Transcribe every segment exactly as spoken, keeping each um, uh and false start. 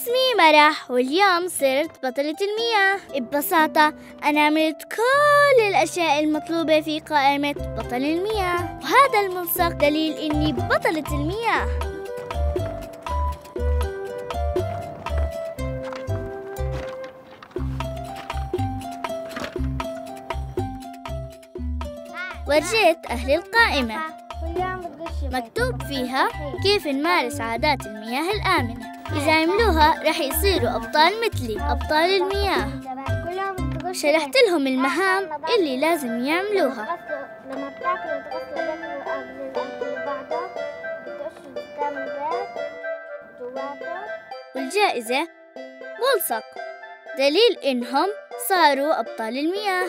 اسمي مرح، واليوم صرت بطلة المياه. ببساطة أنا عملت كل الأشياء المطلوبة في قائمة بطل المياه، وهذا الملصق دليل إني بطلة المياه. ورجيت أهل القائمة مكتوب فيها كيف نمارس عادات المياه الآمنة. إذا عملوها رح يصيروا أبطال مثلي، أبطال المياه. شرحت لهم المهام اللي لازم يعملوها. لما بتاكلوا تغسلوا ايديكم قبل الاكل وبعده، بتقشوا قدام البيت جواته. والجائزة ملصق دليل إنهم صاروا أبطال المياه.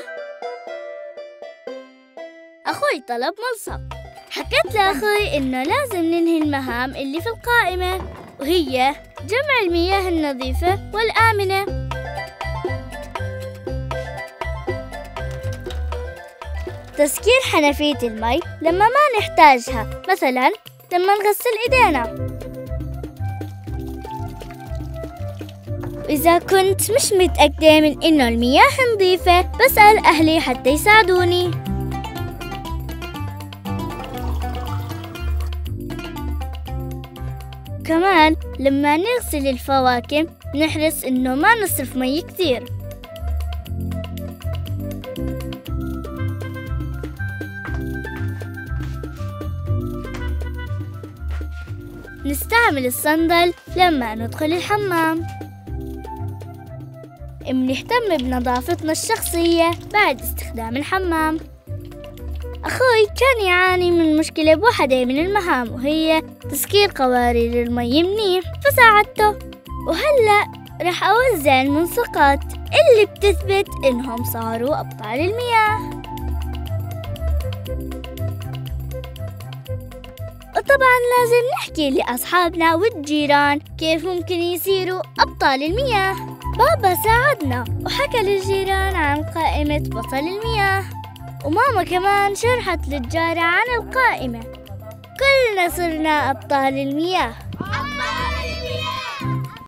أخوي طلب ملصق. حكيت لأخوي إنه لازم ننهي المهام اللي في القائمة، وهي جمع المياه النظيفة والآمنة. تسكير حنفية المي لما ما نحتاجها، مثلاً لما نغسل إيدينا. وإذا كنت مش متأكدة من إنه المياه نظيفة، بسأل أهلي حتى يساعدوني. كمان لما نغسل الفواكه نحرص إنه ما نصرف مي كتير. نستعمل الصندل لما ندخل الحمام. بنهتم بنظافتنا الشخصية بعد استخدام الحمام. أخوي كان يعاني من مشكلة بوحدة من المهام، وهي تسكير قوارير المي منيح، فساعدته. وهلأ رح أوزع الملصقات اللي بتثبت إنهم صاروا أبطال المياه. وطبعاً لازم نحكي لأصحابنا والجيران كيف ممكن يصيروا أبطال المياه. بابا ساعدنا وحكى للجيران عن قائمة بطل المياه، وماما كمان شرحت للجارة عن القائمة. كلنا صرنا أبطال المياه.